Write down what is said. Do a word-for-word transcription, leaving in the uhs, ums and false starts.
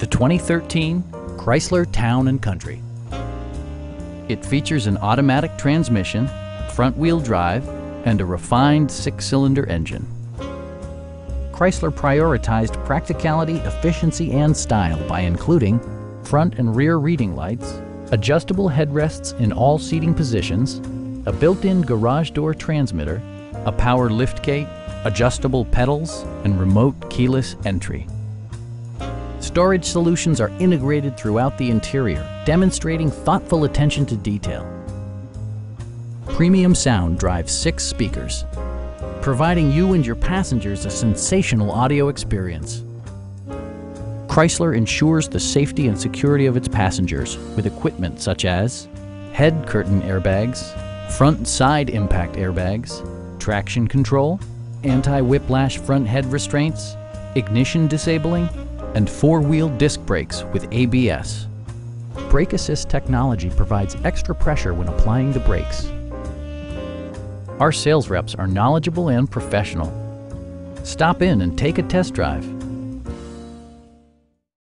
the twenty thirteen Chrysler Town and Country. It features an automatic transmission, front-wheel drive, and a refined six-cylinder engine. Chrysler prioritized practicality, efficiency, and style by including front and rear reading lights, adjustable headrests in all seating positions, a built-in garage door transmitter, a power liftgate, adjustable pedals, and remote keyless entry. Storage solutions are integrated throughout the interior, demonstrating thoughtful attention to detail. Premium sound drives six speakers, providing you and your passengers a sensational audio experience. Chrysler ensures the safety and security of its passengers with equipment such as head curtain airbags, front and side impact airbags, traction control, anti-whiplash front head restraints, ignition disabling, and four-wheel disc brakes with A B S. Brake assist technology provides extra pressure when applying the brakes. Our sales reps are knowledgeable and professional. Stop in and take a test drive.